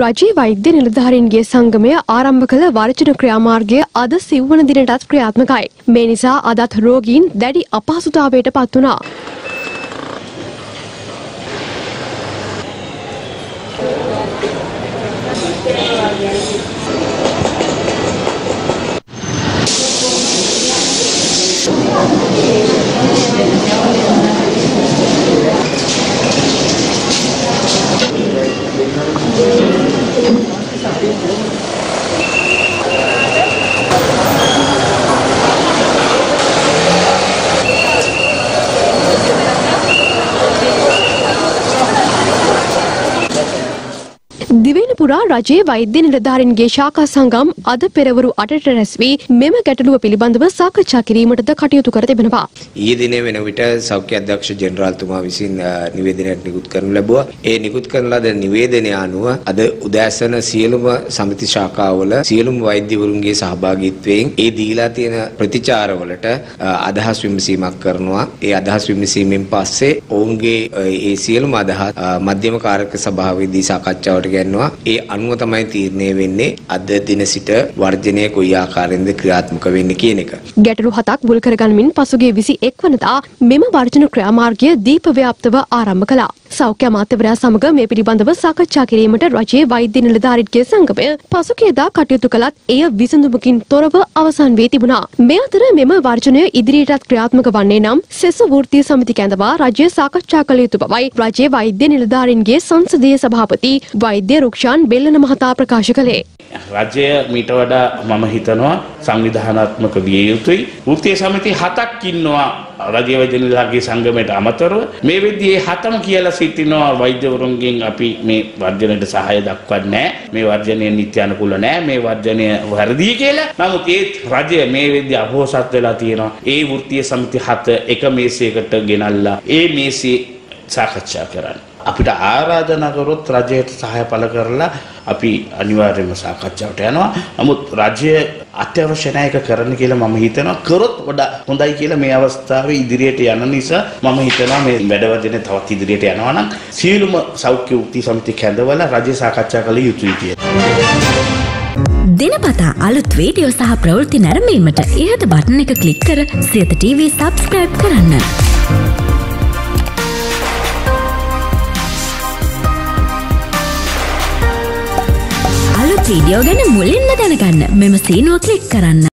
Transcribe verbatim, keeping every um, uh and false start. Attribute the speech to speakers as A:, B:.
A: රජයේ වෛද්‍ය නිලධාරීන්ගේ සංගමය ආරම්භ කළ වර්ජන ක්‍රියාමාර්ගය අද සිව්වන දිනටත් ක්‍රියාත්මකයි. මේ නිසා අදත් රෝගීන් දැඩි අපහසුතාවයට පත් වුණා. දිවයින පුරා රජයේ වෛද්‍ය නිලධාරීන්ගේ ශාඛා සංගම් අද පෙරවරු අටට රැස් වී මෙම ගැටලුව පිළිබඳව සාකච්ඡා කිරීමටද කටයුතු කර තිබෙනවා.
B: ඊයේ දිනේ වෙන විට සෞඛ්‍ය අධ්‍යක්ෂ ජෙනරාල්තුමා විසින් නිවේදනයක් නිකුත් කරනු ලැබුවා. ඒ නිකුත් කරන ලද නිවේදනය අනුව අද උදෑසන සියලුම සමිති ශාඛාවල සියලුම වෛද්‍යවරුන්ගේ සහභාගීත්වයෙන් ඒ දීලා තියෙන ප්‍රතිචාරවලට අදහස් විමසීමක් කරනවා. ඒ අදහස් විමසීමෙන් පස්සේ ඔවුන්ගේ ඒ සියලුම අදහස් මධ්‍යම කාර්යක සභාවේදී සාකච්ඡාවට ගන්නවා. ඒ අනුව තමයි තීරණය වෙන්නේ අද දින සිට වර්ජනය කොයි ආකාරයෙන්ද ක්‍රියාත්මක වෙන්නේ කියන එක.
A: ගැටලු හතක් මුල් කරගනිමින් පසුගිය විසි එක් වනදා මෙම වර්ජන ක්‍රියාමාර්ගය දීප ව්‍යාප්තව ආරම්භ කළා. සෞඛ්‍ය අමාත්‍යවරයා සමග මේ පිළිබඳව සාකච්ඡා කිරීමට රජයේ වෛද්‍ය නිලධාරීන්ගේ සංගමය පසුගියදා කටයුතු කළත් එය විසඳුමකින් තොරව අවසන් වී තිබුණා. මේ අතර මෙම වර්ජනය ඉදිරියටත් ක්‍රියාත්මක වන්නේ නම් සෙසු වෘත්තීය සමිති කැඳවා රජය සාකච්ඡා කළ යුතු බවයි රජයේ වෛද්‍ය නිලධාරීන්ගේ සංසදීය සභාපති වෛද්‍ය රුක්ෂාන් බෙල්ලන මහතා ප්‍රකාශ කළේ.
C: රජය මීට වඩා මම හිතනවා සංවිධානාත්මක විය යුතුයි. වෘත්තීය සමිති හතක් ඉන්නවා රජයේ වෛද්‍ය නිලධාරීන්ගේ සංගමයට අමතරව. මේ වෙද්දී මේ හතම කියලා සිටිනවා වෛද්‍යවරුන්ගෙන් අපි මේ වර්ජනයට සහාය දක්වන්නේ නැහැ. මේ වර්ජනය නිත්‍ය අනුකූල නැහැ. මේ වර්ජනය වැරදි කියලා. නමුත් ඒ රජය මේ වෙද්දී අපොහසත් වෙලා තියෙනවා. ඒ වෘත්තීය සමිති හත එක මේසයකට ගෙනල්ලා ඒ මේසේ සාකච්ඡා කරන්න. අපිට ආරාධනා කරොත් රජයට සහාය පළ කරලා අපි අනිවාර්යයෙන්ම සාකච්ඡාවට යනවා. නමුත් රජය අත්‍යවශ්‍ය නැහැ ඒක කරන්න කියලා මම හිතනවා. කරොත් වඩා හොඳයි කියලා මේ අවස්ථාවේ ඉදිරියට යන නිසා මම හිතනවා මේ වැඩවදිනේ තවත් ඉදිරියට යනවා නම් සියලුම සෞඛ්‍ය වෘත්තීය සමිති කැඳවලා රජය සාකච්ඡා කළ යුතුයි කියලා.
D: දිනපතා අලුත් වීඩියෝ සහ ප්‍රවෘත්ති නැරඹීමට ඉහත බටන් එක ක්ලික් කර සියත ටීවී සබ්ස්ක්‍රයිබ් කරන්න. වීඩියෝ ගැන මුලින්ම දැනගන්න මෙම සීනුව ක්ලික් කරන්න.